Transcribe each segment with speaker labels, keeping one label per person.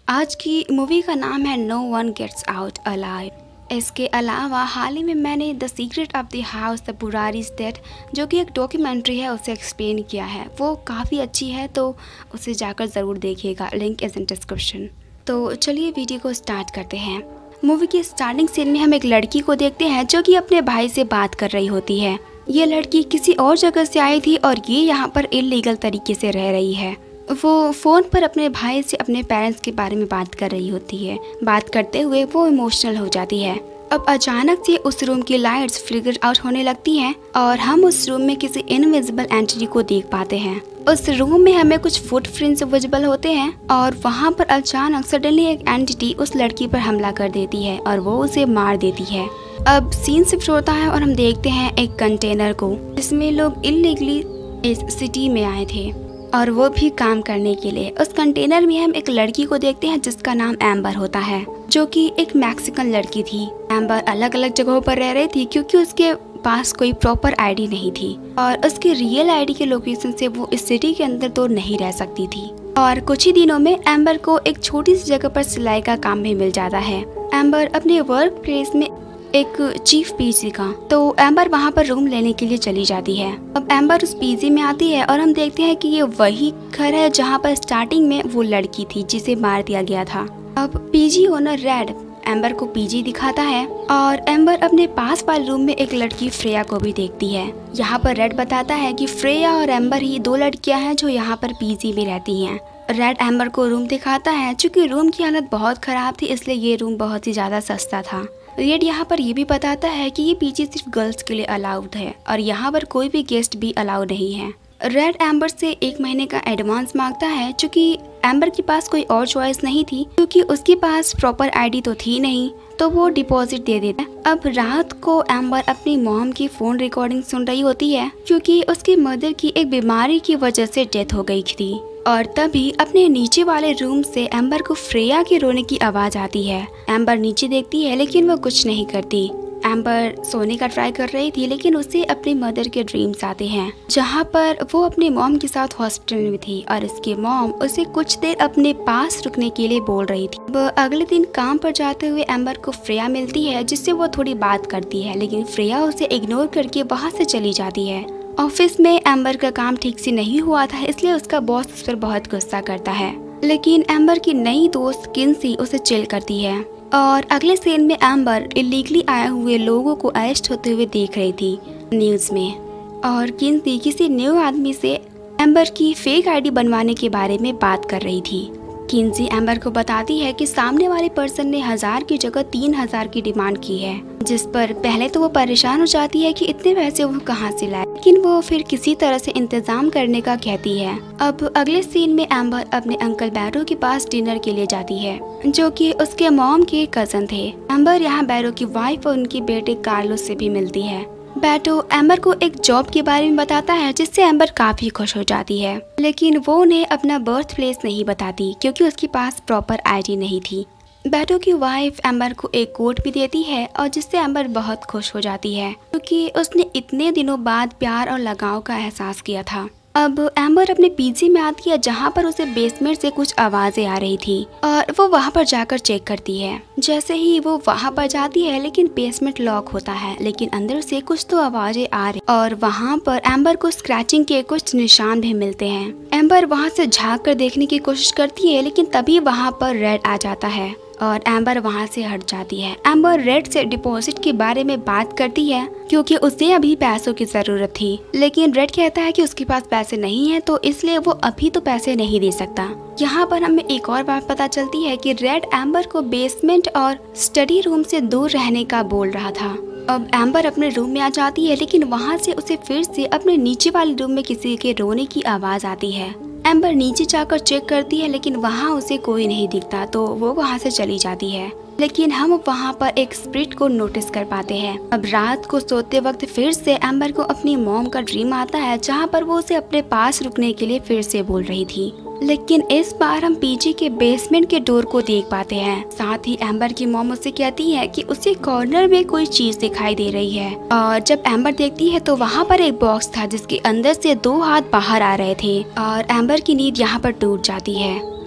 Speaker 1: आज की मूवी का नाम है no one gets out alive. इसके अलावा हाल ही में मैंने the secret of the house the Buraris death, जो कि एक डॉक्यूमेंट्री है, उसे एक्सप्लेन किया है। वो काफ़ी अच्छी है, तो उसे जाकर ज़रूर देखिएगा। Link is in description. तो चलिए वीडियो को स्टार्ट करते हैं। मूवी की स्टार्टिंग सीन में हम एक लड़की को देखते हैं जो कि अपने भाई से बात कर रही होती है। ये लड़की किसी और जगह से आई थी और ये यहाँ पर इलीगल तरीके से रह रही है। वो फ़ोन पर अपने भाई से अपने पेरेंट्स के बारे में बात कर रही होती है। बात करते हुए वो इमोशनल हो जाती है। अब अचानक से उस रूम की लाइट्स फ्लिकर आउट होने लगती हैं और हम उस रूम में किसी इनविजिबल एंटिटी को देख पाते हैं। उस रूम में हमें कुछ फुटप्रिंट्स विजिबल होते हैं और वहाँ पर अचानक सडनली एक एंटिटी उस लड़की पर हमला कर देती है और वो उसे मार देती है। अब सीन शिफ्ट होता है और हम देखते हैं एक कंटेनर को, जिसमें लोग इलीगली इस सिटी में आए थे और वो भी काम करने के लिए। उस कंटेनर में हम एक लड़की को देखते हैं जिसका नाम एम्बर होता है, जो कि एक मैक्सिकन लड़की थी। एम्बर अलग अलग जगहों पर रह रही थी क्योंकि उसके पास कोई प्रॉपर आईडी नहीं थी और उसकी रियल आईडी के लोकेशन से वो इस सिटी के अंदर तो नहीं रह सकती थी। और कुछ ही दिनों में एम्बर को एक छोटी सी जगह पर सिलाई का काम भी मिल जाता है। एम्बर अपने वर्क प्लेस में एक चीफ पीजी का, तो एम्बर वहाँ पर रूम लेने के लिए चली जाती है। अब एम्बर उस पीजी में आती है और हम देखते हैं कि ये वही घर है जहाँ पर स्टार्टिंग में वो लड़की थी जिसे मार दिया गया था। अब पीजी ओनर रेड एम्बर को पीजी दिखाता है और एम्बर अपने पास वाले रूम में एक लड़की फ्रेया को भी देखती है। यहाँ पर रेड बताता है कि फ्रेया और एम्बर ही दो लड़कियां हैं जो यहाँ पर पीजी में रहती हैं। रेड एम्बर को रूम दिखाता है। चूँकि रूम की हालत बहुत खराब थी, इसलिए ये रूम बहुत ही ज़्यादा सस्ता था। रेड यहाँ पर ये भी बताता है कि ये पीजी सिर्फ गर्ल्स के लिए अलाउड है और यहाँ पर कोई भी गेस्ट भी अलाउड नहीं है। रेड एम्बर से 1 महीने का एडवांस मांगता है। चूँकि एम्बर के पास कोई और चॉइस नहीं थी, क्योंकि उसके पास प्रॉपर आईडी तो थी नहीं, तो वो डिपॉजिट दे देता है। अब रात को एम्बर अपनी मॉम की फोन रिकॉर्डिंग सुन रही होती है, क्योंकि उसकी मदर की एक बीमारी की वजह से डेथ हो गई थी। और तभी अपने नीचे वाले रूम से एम्बर को फ्रेया के रोने की आवाज आती है। एम्बर नीचे देखती है लेकिन वो कुछ नहीं करती। एम्बर सोने का ट्राई कर रही थी, लेकिन उसे अपनी मदर के ड्रीम्स आते हैं, जहाँ पर वो अपने मॉम के साथ हॉस्पिटल में थी और उसके मॉम उसे कुछ देर अपने पास रुकने के लिए बोल रही थी। वो अगले दिन काम पर जाते हुए एम्बर को फ्रेया मिलती है, जिससे वो थोड़ी बात करती है, लेकिन फ्रेया उसे इग्नोर करके वहाँ से चली जाती है। ऑफिस में एम्बर का काम ठीक से नहीं हुआ था, इसलिए उसका बॉस उस पर बहुत गुस्सा करता है, लेकिन एम्बर की नई दोस्त किन्सी उसे चिल करती है। और अगले सीन में एम्बर इलीगली आए हुए लोगों को अरेस्ट होते हुए देख रही थी न्यूज में, और किन्सी किसी न्यू आदमी से एम्बर की फेक आईडी बनवाने के बारे में बात कर रही थी। किन्सी एम्बर को बताती है कि सामने वाले पर्सन ने 1000 की जगह 3000 की डिमांड की है, जिस पर पहले तो वो परेशान हो जाती है कि इतने पैसे वो कहाँ से लाए, लेकिन वो फिर किसी तरह से इंतजाम करने का कहती है। अब अगले सीन में एम्बर अपने अंकल बैरो के पास डिनर के लिए जाती है, जो कि उसके मॉम के कजन थे। एम्बर यहाँ बैरो की वाइफ और उनके बेटे कार्लोस से भी मिलती है। बैटो एम्बर को एक जॉब के बारे में बताता है, जिससे एम्बर काफी खुश हो जाती है, लेकिन वो उन्हें अपना बर्थ प्लेस नहीं बताती क्योंकि उसके पास प्रॉपर आईडी नहीं थी। बैटो की वाइफ एम्बर को एक कोट भी देती है और जिससे एम्बर बहुत खुश हो जाती है, क्योंकि उसने इतने दिनों बाद प्यार और लगाव का एहसास किया था। अब एम्बर अपने पीजी में आती है, जहाँ पर उसे बेसमेंट से कुछ आवाजें आ रही थी और वो वहाँ पर जाकर चेक करती है। जैसे ही वो वहाँ पर जाती है, लेकिन बेसमेंट लॉक होता है, लेकिन अंदर से कुछ तो आवाजें आ रही और वहाँ पर एम्बर को स्क्रैचिंग के कुछ निशान भी मिलते हैं। एम्बर वहाँ से झाँक कर देखने की कोशिश करती है, लेकिन तभी वहाँ पर रेड आ जाता है और एम्बर वहाँ से हट जाती है। एम्बर रेड से डिपॉजिट के बारे में बात करती है, क्योंकि उसे अभी पैसों की जरूरत थी, लेकिन रेड कहता है कि उसके पास पैसे नहीं है, तो इसलिए वो अभी तो पैसे नहीं दे सकता। यहाँ पर हमें एक और बात पता चलती है कि रेड एम्बर को बेसमेंट और स्टडी रूम से दूर रहने का बोल रहा था। अब एम्बर अपने रूम में आ जाती है, लेकिन वहाँ से उसे फिर से अपने नीचे वाले रूम में किसी के रोने की आवाज आती है। एम्बर नीचे जाकर चेक करती है, लेकिन वहाँ उसे कोई नहीं दिखता, तो वो वहाँ से चली जाती है। लेकिन हम वहाँ पर एक स्पिरिट को नोटिस कर पाते हैं। अब रात को सोते वक्त फिर से एम्बर को अपनी मॉम का ड्रीम आता है, जहाँ पर वो उसे अपने पास रुकने के लिए फिर से बोल रही थी, लेकिन इस बार हम पीजी के बेसमेंट के डोर को देख पाते हैं। साथ ही एम्बर की मॉम उससे कहती है कि उसे कॉर्नर में कोई चीज दिखाई दे रही है, और जब एम्बर देखती है तो वहाँ पर एक बॉक्स था जिसके अंदर से 2 हाथ बाहर आ रहे थे और एम्बर की नींद यहाँ पर टूट जाती है।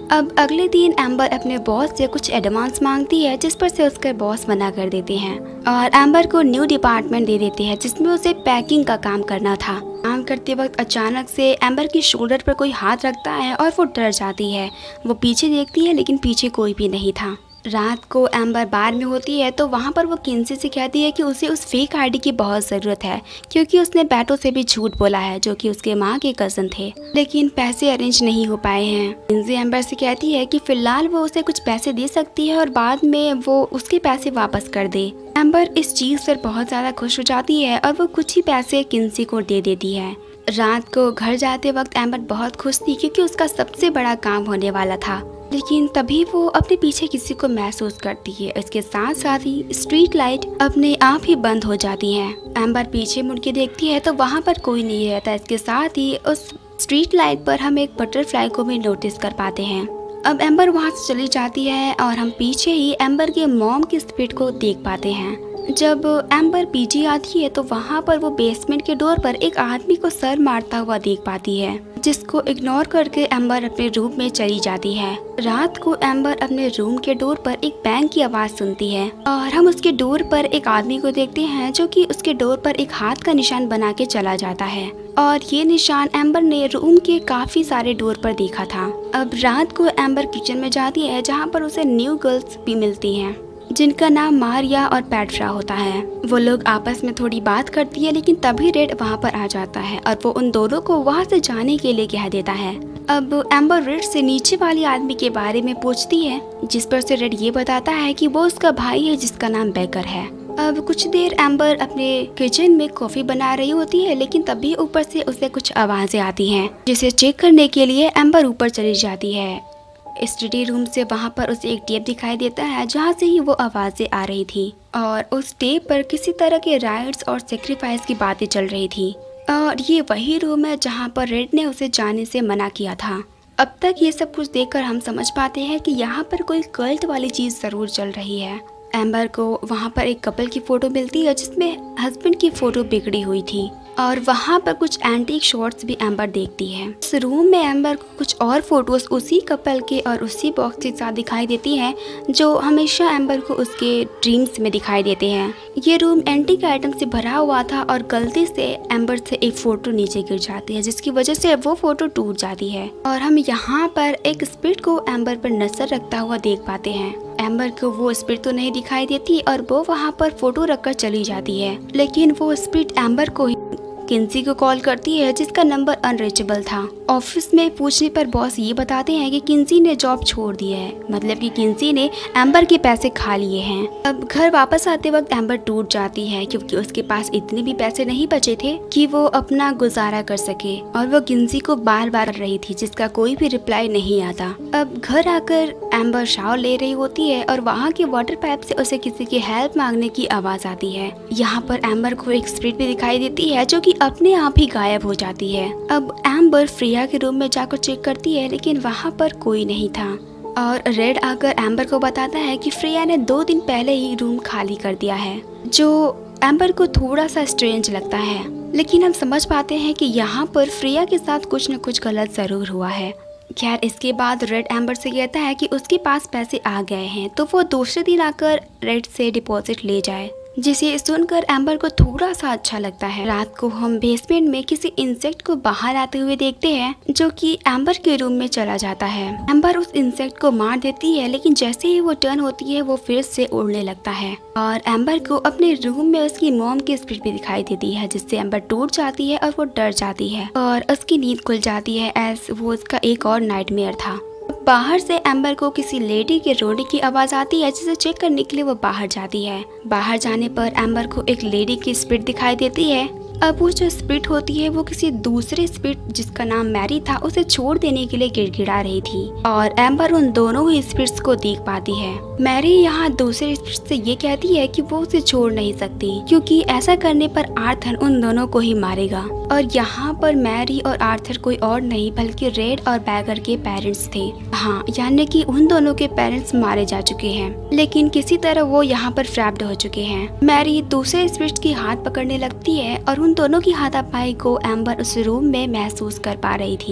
Speaker 1: अब अगले दिन एम्बर अपने बॉस से कुछ एडवांस मांगती है, जिस पर से उसके बॉस मना कर देते हैं और एम्बर को न्यू डिपार्टमेंट दे देते हैं जिसमें उसे पैकिंग का काम करना था। काम करते वक्त अचानक से एम्बर की शोल्डर पर कोई हाथ रखता है और वो डर जाती है। वो पीछे देखती है लेकिन पीछे कोई भी नहीं था। रात को एम्बर बार में होती है तो वहाँ पर वो किंसी से कहती है कि उसे उस फेक आईडी की बहुत ज़रूरत है, क्योंकि उसने बैटो से भी झूठ बोला है जो कि उसके माँ के कज़न थे, लेकिन पैसे अरेंज नहीं हो पाए हैं। किंसी एम्बर से कहती है कि फ़िलहाल वो उसे कुछ पैसे दे सकती है और बाद में वो उसके पैसे वापस कर दे। एम्बर इस चीज़ पर बहुत ज़्यादा खुश हो जाती है और वो कुछ ही पैसे किंसी को दे देती है। रात को घर जाते वक्त एम्बर बहुत खुश थी क्योंकि उसका सबसे बड़ा काम होने वाला था, लेकिन तभी वो अपने पीछे किसी को महसूस करती है। इसके साथ साथ ही स्ट्रीट लाइट अपने आप ही बंद हो जाती है। एम्बर पीछे मुड़ के देखती है तो वहाँ पर कोई नहीं रहता। इसके साथ ही उस स्ट्रीट लाइट पर हम एक बटरफ्लाई को भी नोटिस कर पाते हैं। अब एम्बर वहाँ से चली जाती है और हम पीछे ही एम्बर के मॉम की स्पिरिट को देख पाते हैं। जब एम्बर पीछे आती है तो वहाँ पर वो बेसमेंट के डोर पर एक आदमी को सर मारता हुआ देख पाती है, जिसको इग्नोर करके एम्बर अपने रूम में चली जाती है। रात को एम्बर अपने रूम के डोर पर एक बैंग की आवाज़ सुनती है और हम उसके डोर पर एक आदमी को देखते हैं जो कि उसके डोर पर एक हाथ का निशान बना के चला जाता है और ये निशान एम्बर ने रूम के काफ़ी सारे डोर पर देखा था। अब रात को एम्बर किचन में जाती है जहाँ पर उसे न्यू गर्ल्स भी मिलती हैं जिनका नाम मारिया और पेट्रा होता है। वो लोग आपस में थोड़ी बात करती है लेकिन तभी रेड वहाँ पर आ जाता है और वो उन दोनों को वहाँ से जाने के लिए कह देता है। अब एम्बर रेड से नीचे वाले आदमी के बारे में पूछती है, जिस पर से रेड ये बताता है कि वो उसका भाई है जिसका नाम बेकर है। अब कुछ देर एम्बर अपने किचन में कॉफ़ी बना रही होती है लेकिन तभी ऊपर से उसे कुछ आवाज़ें आती हैं, जिसे चेक करने के लिए एम्बर ऊपर चली जाती है। स्टडी रूम से वहाँ पर उसे एक टेप दिखाई देता है जहाँ से ही वो आवाज़ें आ रही थी और उस टेप पर किसी तरह के राइट्स और सेक्रीफाइस की बातें चल रही थी और ये वही रूम है जहाँ पर रेड ने उसे जाने से मना किया था। अब तक ये सब कुछ देखकर हम समझ पाते हैं कि यहाँ पर कोई कल्ट वाली चीज़ ज़रूर चल रही है। एम्बर को वहाँ पर एक कपल की फ़ोटो मिलती है जिसमें हस्बैंड की फ़ोटो बिगड़ी हुई थी और वहाँ पर कुछ एंटीक शॉट्स भी एम्बर देखती है। इस रूम में एम्बर को कुछ और फोटोज उसी कपल के और उसी बॉक्स के साथ दिखाई देती हैं जो हमेशा एम्बर को उसके ड्रीम्स में दिखाई देते हैं। ये रूम एंटीक आइटम से भरा हुआ था और गलती से एम्बर से एक फ़ोटो नीचे गिर जाती है जिसकी वजह से वो फ़ोटो टूट जाती है और हम यहाँ पर एक स्पिरिट को एम्बर पर नजर रखता हुआ देख पाते हैं। एम्बर को वो स्पिरिट तो नहीं दिखाई देती और वो वहाँ पर फोटो रखकर चली जाती है, लेकिन वो स्पिरिट एम्बर को ही किंसी को कॉल करती है जिसका नंबर अनरीचेबल था। ऑफिस में पूछने पर बॉस ये बताते हैं कि किंसी ने जॉब छोड़ दी है, मतलब कि किंसी ने एम्बर के पैसे खा लिए हैं। अब घर वापस आते वक्त एम्बर टूट जाती है क्योंकि उसके पास इतने भी पैसे नहीं बचे थे कि वो अपना गुजारा कर सके और वो किंसी को बार बार कर रही थी जिसका कोई भी रिप्लाई नहीं आता। अब घर आकर एम्बर शावर ले रही होती है और वहाँ के वाटर पाइप से उसे किसी की हेल्प मांगने की आवाज़ आती है। यहाँ पर एम्बर को एक स्पिरिट भी दिखाई देती है जो कि अपने आप ही गायब हो जाती है। अब एम्बर फ्रिया के रूम में जाकर चेक करती है लेकिन वहाँ पर कोई नहीं था और रेड आकर एम्बर को बताता है कि फ्रिया ने 2 दिन पहले ही रूम खाली कर दिया है, जो एम्बर को थोड़ा सा स्ट्रेंज लगता है। लेकिन हम समझ पाते हैं कि यहाँ पर फ्रिया के साथ कुछ न कुछ गलत ज़रूर हुआ है। खैर इसके बाद रेड एम्बर से कहता है कि उसके पास पैसे आ गए हैं तो वो दूसरे दिन आकर रेड से डिपॉजिट ले जाए, जिसे सुनकर एम्बर को थोड़ा सा अच्छा लगता है। रात को हम बेसमेंट में किसी इंसेक्ट को बाहर आते हुए देखते हैं जो कि एम्बर के रूम में चला जाता है। एम्बर उस इंसेक्ट को मार देती है लेकिन जैसे ही वो टर्न होती है वो फिर से उड़ने लगता है और एम्बर को अपने रूम में उसकी मॉम की स्पिरिट भी दिखाई देती है, जिससे एम्बर टूट जाती है और वो डर जाती है और उसकी नींद खुल जाती है एज वो उसका एक और नाइटमेयर था। बाहर से एम्बर को किसी लेडी के रोने की आवाज़ आती है जिसे चेक करने के लिए वो बाहर जाती है। बाहर जाने पर एम्बर को एक लेडी की स्पिरिट दिखाई देती है। अब वो जो स्पिरिट होती है वो किसी दूसरे स्पिरिट जिसका नाम मैरी था उसे छोड़ देने के लिए गिड़गिड़ा रही थी और एम्बर उन दोनों ही स्पिरिट्स को देख पाती है। मैरी यहाँ दूसरे स्पिरिट से ये कहती है कि वो उसे छोड़ नहीं सकती क्योंकि ऐसा करने पर आर्थर उन दोनों को ही मारेगा और यहाँ पर मैरी और आर्थर कोई और नहीं बल्कि रेड और बैगर के पेरेंट्स थे। हाँ, यानी कि उन दोनों के पेरेंट्स मारे जा चुके हैं लेकिन किसी तरह वो यहाँ पर ट्रैप्ड हो चुके हैं। मैरी दूसरे स्पिरिट की हाथ पकड़ने लगती है और उन दोनों की हाथापाई को एम्बर उस रूम में महसूस कर पा रही थी।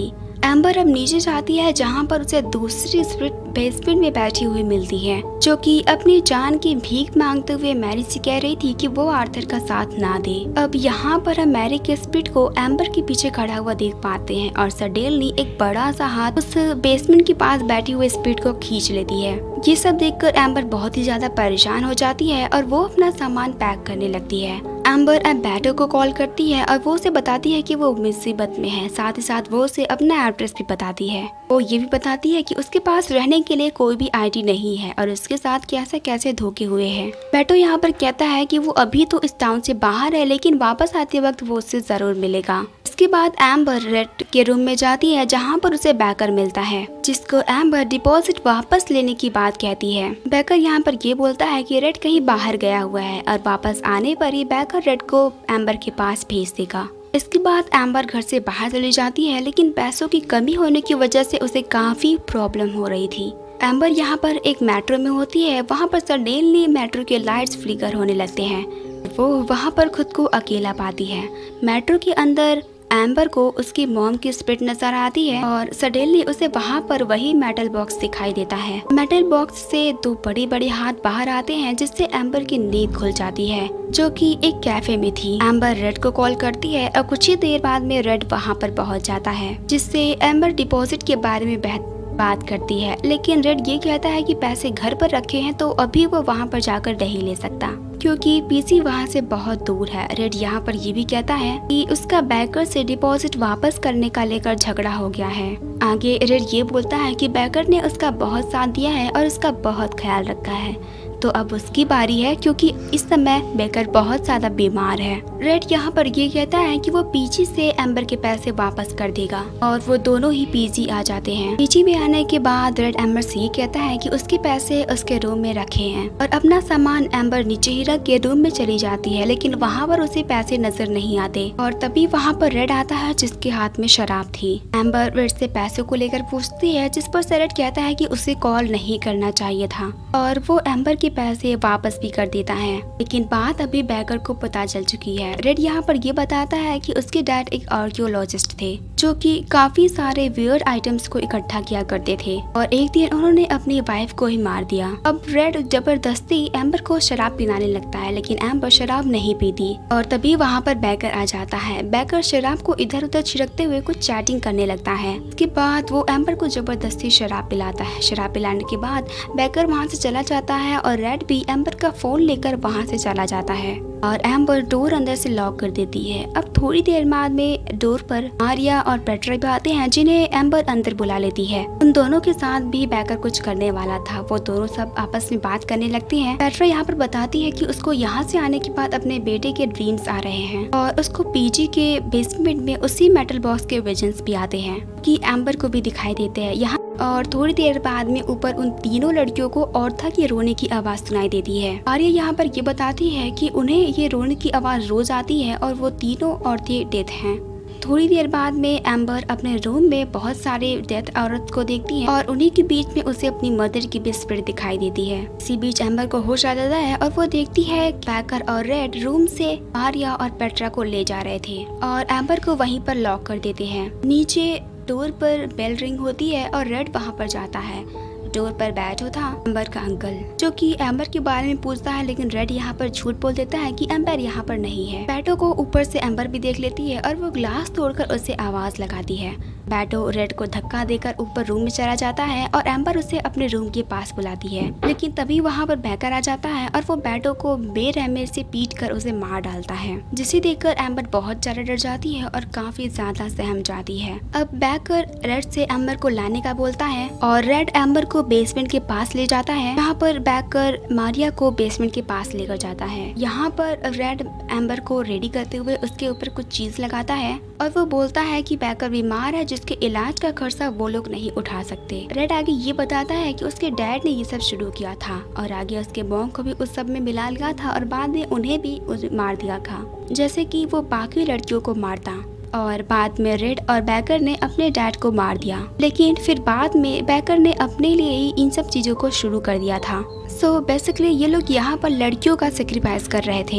Speaker 1: एम्बर अब नीचे जाती है जहाँ पर उसे दूसरी स्पिरिट बेसमेंट में बैठी हुई मिलती है, जो कि अपनी जान की भीख मांगते हुए मैरी से कह रही थी कि वो आर्थर का साथ ना दे। अब यहाँ पर हम मैरी के स्पिरिट को एम्बर के पीछे खड़ा हुआ देख पाते हैं और सडेल ने एक बड़ा सा हाथ उस बेसमेंट के पास बैठी हुए स्पिरिट को खींच लेती है। ये सब देखकर एम्बर बहुत ही ज्यादा परेशान हो जाती है और वो अपना सामान पैक करने लगती है। एम्बर अब बैटो को कॉल करती है और वो उसे बताती है कि वो मुसीबत में है। साथ ही साथ वो उसे अपना एड्रेस भी बताती है। वो ये भी बताती है कि उसके पास रहने के लिए कोई भी आईडी नहीं है और उसके साथ कैसे कैसे धोखे हुए हैं। बैटो यहाँ पर कहता है कि वो अभी तो इस टाउन से बाहर है, लेकिन वापस आते वक्त वो उससे जरूर मिलेगा। इसके बाद एम्बर रेड के रूम में जाती है जहाँ पर उसे बैकर मिलता है, जिसको एम्बर डिपॉजिट वापस लेने की बात कहती है। बैकर यहाँ पर ये बोलता है कि रेड कहीं बाहर गया हुआ है और वापस आने पर ही बैकर रेड को एम्बर के पास भेज देगा। इसके बाद एम्बर घर से बाहर चली जाती है, लेकिन पैसों की कमी होने की वजह से उसे काफी प्रॉब्लम हो रही थी। एम्बर यहाँ पर एक मेट्रो में होती है। वहाँ पर सडेल ने मेट्रो के लाइट्स फ्लिकर होने लगते हैं। वो वहाँ पर खुद को अकेला पाती है। मेट्रो के अंदर एम्बर को उसकी मॉम की स्पिरिट नजर आती है और सडेनली उसे वहाँ पर वही मेटल बॉक्स दिखाई देता है। मेटल बॉक्स से दो बड़े बड़े हाथ बाहर आते हैं, जिससे एम्बर की नींद खुल जाती है, जो कि एक कैफे में थी। एम्बर रेड को कॉल करती है और कुछ ही देर बाद में रेड वहाँ पर पहुँच जाता है, जिससे एम्बर डिपॉजिट के बारे में बात करती है। लेकिन रेड ये कहता है कि पैसे घर पर रखे हैं तो अभी वो वहाँ पर जाकर नहीं ले सकता, क्योंकि पीसी वहाँ से बहुत दूर है। रेड यहाँ पर ये भी कहता है कि उसका बैकर से डिपॉजिट वापस करने का लेकर झगड़ा हो गया है। आगे रेड ये बोलता है कि बैकर ने उसका बहुत साथ दिया है और उसका बहुत ख्याल रखा है, तो अब उसकी बारी है, क्योंकि इस समय बैकर बहुत ज्यादा बीमार है। रेड यहाँ पर ये कहता है कि वो पीजी से एम्बर के पैसे वापस कर देगा और वो दोनों ही पीजी आ जाते हैं। पीजी में आने के बाद रेड एम्बर से ये कहता है कि उसके पैसे उसके रूम में रखे हैं और अपना सामान एम्बर नीचे ही रख के रूम में चली जाती है, लेकिन वहाँ पर उसे पैसे नजर नहीं आते और तभी वहाँ पर रेड आता है, जिसके हाथ में शराब थी। एम्बर रेड से पैसों को लेकर पूछती है, जिस पर रेड कहता है कि उसे कॉल नहीं करना चाहिए था और वो एम्बर के पैसे वापस भी कर देता है। लेकिन बात अभी बैकर को पता चल चुकी है। रेड यहाँ पर ये बताता है कि उसके डैड एक आर्कियोलॉजिस्ट थे, जो कि काफी सारे वियर्ड आइटम्स को इकट्ठा किया करते थे और एक दिन उन्होंने अपनी वाइफ को ही मार दिया। अब रेड जबरदस्ती एम्बर को शराब पिलाने लगता है, लेकिन एम्बर शराब नहीं पीती और तभी वहाँ पर बैकर आ जाता है। बैकर शराब को इधर उधर छिड़कते हुए कुछ चैटिंग करने लगता है। उसके बाद वो एम्बर को जबरदस्ती शराब पिलाता है। शराब पिलाने के बाद बैकर वहाँ से चला जाता है और रेड भी एम्बर का फोन लेकर वहाँ से चला जाता है और एम्बर डोर अंदर से लॉक कर देती है। अब थोड़ी देर बाद में डोर पर मारिया और पेट्रा भी आते हैं, जिन्हें एम्बर अंदर बुला लेती है। उन दोनों के साथ भी बैकर कुछ करने वाला था। वो दोनों सब आपस में बात करने लगती हैं। पेट्रा यहाँ पर बताती है कि उसको यहाँ से आने के बाद अपने बेटे के ड्रीम्स आ रहे हैं और उसको पीजी के बेसमेंट में उसी मेटल बॉक्स के विजन्स भी आते हैं, कि एम्बर को भी दिखाई देते हैं यहाँ। और थोड़ी देर बाद में ऊपर उन तीनों लड़कियों को औरथा की रोने की आवाज सुनाई देती है। आर्या यहाँ पर ये बताती है कि उन्हें ये रोने की आवाज रोज आती है और वो तीनों औरतें डेथ हैं। थोड़ी देर बाद में एम्बर अपने रूम में बहुत सारे डेथ औरत को देखती है और उन्हीं के बीच में उसे अपनी मदर की भी स्पिरिट दिखाई देती है। इसी बीच एम्बर को होश आ जाता है और वो देखती है बैकर और रेड रूम से आर्या और पेट्रा को ले जा रहे थे और एम्बर को वहीं पर लॉक कर देते हैं। नीचे डोर पर बेल रिंग होती है और रेड वहाँ पर जाता है। डोर पर बैठो था एम्बर का अंकल, जो कि एम्बर के बारे में पूछता है, लेकिन रेड यहाँ पर झूठ बोल देता है कि एम्बर यहाँ पर नहीं है। बैटो को ऊपर से एम्बर भी देख लेती है और वो ग्लास तोड़कर उसे आवाज लगाती है। बैटो रेड को धक्का देकर ऊपर रूम में चला जाता है और एम्बर उसे अपने रूम के पास बुलाती है, लेकिन तभी वहाँ पर बैकर आ जाता है और वो बैटो को बेरहमी से पीट कर उसे मार डालता है, जिसे देखकर एम्बर बहुत ज्यादा डर जाती है और काफी ज्यादा सहम जाती है। अब बैकर रेड से एम्बर को लाने का बोलता है और रेड एम्बर को बेसमेंट के पास ले जाता है। यहाँ पर बैकर मारिया को बेसमेंट के पास लेकर जाता है। यहाँ पर रेड एम्बर को रेडी करते हुए उसके ऊपर कुछ चीज लगाता है और वो बोलता है कि बैकर बीमार है, जिसके इलाज का खर्चा वो लोग नहीं उठा सकते। रेड आगे ये बताता है कि उसके डैड ने ये सब शुरू किया था और आगे उसके मॉम को भी उस सब में मिला लिया था और बाद में उन्हें भी मार दिया था, जैसे कि वो बाकी लड़कियों को मारता। और बाद में रेड और बैकर ने अपने डैड को मार दिया, लेकिन फिर बाद में बैकर ने अपने लिए ही इन सब चीजों को शुरू कर दिया था। सो बेसिकली ये लोग यहाँ पर लड़कियों का सेक्रीफाइस कर रहे थे।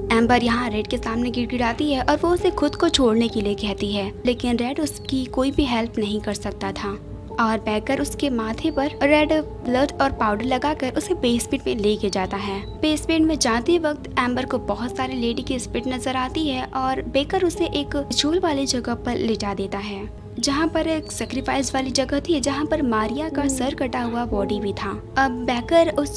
Speaker 1: एम्बर यहाँ रेड के सामने गिड़गिड़ाती है और वो उसे खुद को छोड़ने के लिए कहती है, लेकिन रेड उसकी कोई भी हेल्प नहीं कर सकता था और बैकर उसके माथे पर रेड ब्लड और पाउडर लगाकर उसे बेसमेंट में लेके जाता है। बेसमेंट में जाते वक्त एम्बर को बहुत सारे लेडी की स्पिरिट नजर आती है और बेकर उसे एक झोल वाली जगह पर लिटा देता है, जहाँ पर एक सेक्रीफाइस वाली जगह थी, जहाँ पर मारिया का सर कटा हुआ बॉडी भी था। अब बैकर उस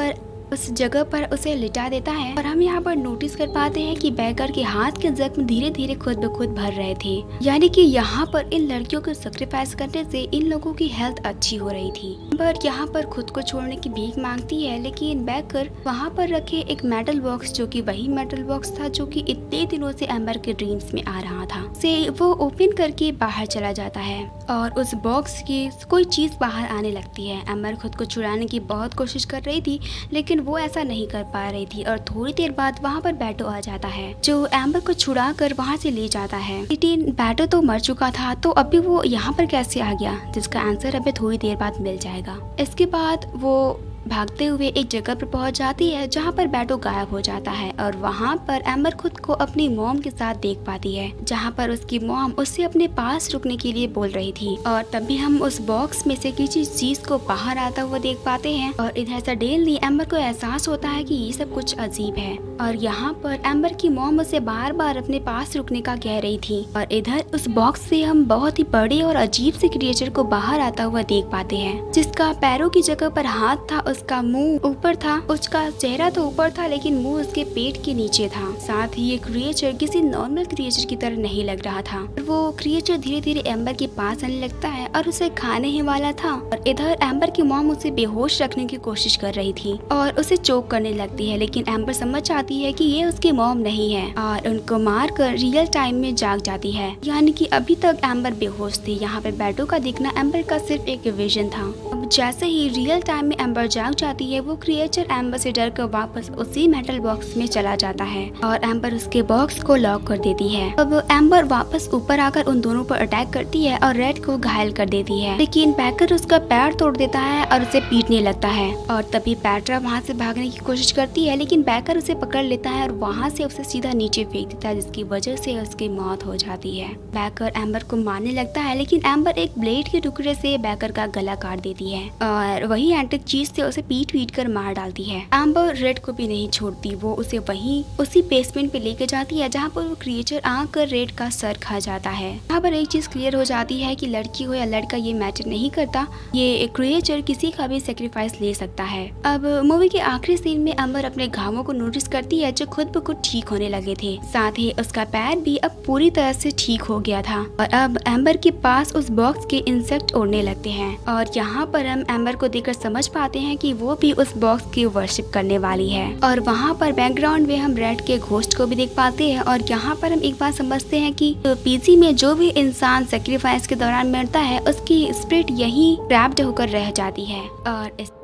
Speaker 1: जगह पर उसे लिटा देता है और हम यहाँ पर नोटिस कर पाते हैं कि बैकर के हाथ के जख्म धीरे धीरे खुद ब खुद भर रहे थे, यानी कि यहाँ पर इन लड़कियों को सेक्रीफाइस करने से इन लोगों की हेल्थ अच्छी हो रही थी। पर यहाँ पर खुद को छोड़ने की भीख मांगती है, लेकिन बैकर वहाँ पर रखे एक मेटल बॉक्स, जो कि वही मेटल बॉक्स था जो कि इतने दिनों से एम्बर के ड्रीम्स में आ रहा था, से वो ओपन करके बाहर चला जाता है और उस बॉक्स की कोई चीज बाहर आने लगती है। एम्बर खुद को छुड़ाने की बहुत कोशिश कर रही थी, लेकिन वो ऐसा नहीं कर पा रही थी और थोड़ी देर बाद वहाँ पर बैटो आ जाता है, जो एम्बर को छुड़ा कर वहाँ से ले जाता है। लेकिन बैटो तो मर चुका था, तो अभी वो यहाँ पर कैसे आ गया, जिसका आंसर अभी थोड़ी देर बाद मिल जाएगा। इसके बाद वो भागते हुए एक जगह पर पहुंच जाती है जहां पर बैटो गायब हो जाता है और वहां पर एम्बर खुद को अपनी मॉम के साथ देख पाती है, जहां पर उसकी मॉम उससे अपने पास रुकने के लिए बोल रही थी। और तभी हम उस बॉक्स में से किसी चीज को बाहर आता हुआ देख पाते हैं और इधर सडनली एम्बर को एहसास होता है कि ये सब कुछ अजीब है और यहाँ पर एम्बर की मॉम उसे बार बार अपने पास रुकने का कह रही थी। और इधर उस बॉक्स से हम बहुत ही बड़े और अजीब से क्रिएचर को बाहर आता हुआ देख पाते हैं, जिसका पैरों की जगह पर हाथ था, उसका मुंह ऊपर था, उसका चेहरा तो ऊपर था लेकिन मुंह उसके पेट के नीचे था। साथ ही ये क्रिएचर किसी नॉर्मल क्रिएचर की तरह नहीं लग रहा था। वो क्रिएचर धीरे धीरे एम्बर के पास आने लगता है और उसे खाने ही वाला था और इधर एम्बर की मॉम उसे बेहोश रखने की कोशिश कर रही थी और उसे चोक करने लगती है, लेकिन एम्बर समझ जाती है कि ये उसकी मॉम नहीं है और उनको मार कर रियल टाइम में जाग जाती है, यानी कि अभी तक एम्बर बेहोश थी। यहाँ पे बैटो का दिखना एम्बर का सिर्फ एक विजन था। अब जैसे ही रियल टाइम में एम्बर जाग जाती है, वो क्रिएचर एम्बर से डर कर वापस उसी मेटल बॉक्स में चला जाता है और एम्बर उसके बॉक्स को लॉक कर देती है। अब एम्बर वापस ऊपर आकर उन दोनों पर अटैक करती है और रेड को घायल कर देती है, लेकिन बैकर उसका पैर तोड़ देता है और उसे पीटने लगता है और तभी पैट्रा वहाँ से भागने की कोशिश करती है, लेकिन बैकर उसे पकड़ लेता है और वहाँ से उसे सीधा नीचे फेंक देता है, जिसकी वजह से उसकी मौत हो जाती है। बैकर एम्बर को मारने लगता है, लेकिन एम्बर एक ब्लेड के टुकड़े से बैकर का गला काट देती है और वही एंटिक चीज से उसे पीट कर मार डालती है। एम्बर रेड को भी नहीं छोड़ती, वो उसे उसी बेसमेंट पे लेके जाती है जहाँ पर वो क्रिएचर आकर रेड का सर खा जाता है। यहाँ पर एक चीज क्लियर हो जाती है कि लड़की हो या लड़का ये मैटर नहीं करता, ये क्रिएचर किसी का भी सेक्रीफाइस ले सकता है। अब मूवी के आखिरी सीन में एम्बर अपने घावों को नोटिस करती है जो खुद ब खुद ठीक होने लगे थे, साथ ही उसका पैर भी अब पूरी तरह से ठीक हो गया था और अब एम्बर के पास उस बॉक्स के इंसेक्ट उड़ने लगते हैं और यहाँ पर हम एम्बर को देखकर समझ पाते हैं कि वो भी उस बॉक्स की वर्शिप करने वाली है। और वहाँ पर बैकग्राउंड में हम रेड के घोस्ट को भी देख पाते हैं और यहाँ पर हम एक बात समझते हैं कि पीसी में जो भी इंसान सेक्रीफाइस के दौरान मरता है, उसकी स्पिरिट यहीं ट्रैप्ड होकर रह जाती है और